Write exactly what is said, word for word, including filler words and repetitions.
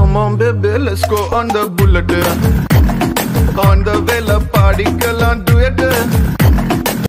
Come on baby, let's go on the bullet. On the way la party kalan do it.